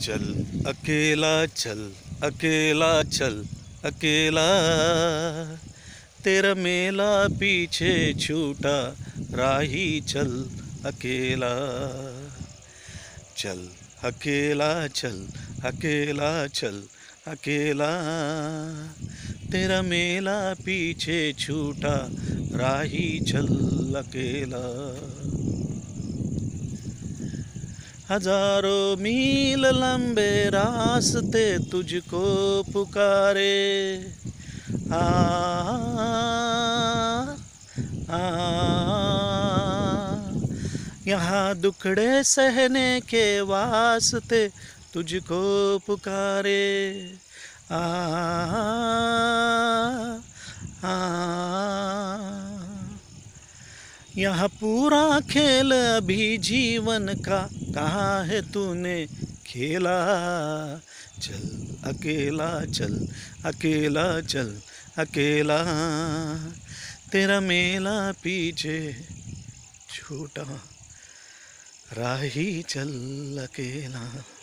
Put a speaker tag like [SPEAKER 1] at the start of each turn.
[SPEAKER 1] चल अकेला चल, अकेला चल, अकेला तेरा मेला पीछे छूटा, राही चल अकेला। चल अकेला चल, अकेला चल, अकेला तेरा मेला पीछे छूटा, राही चल अकेला। हजारों मील लंबे रास्ते तुझको पुकारे, आ, आ, यहाँ दुखड़े सहने के वास्ते तुझको पुकारे, आ, आ, यहाँ पूरा खेल अभी जीवन का कहाँ है तूने खेला। चल अकेला चल, अकेला चल, अकेला तेरा मेला पीछे छूटा, राही चल अकेला।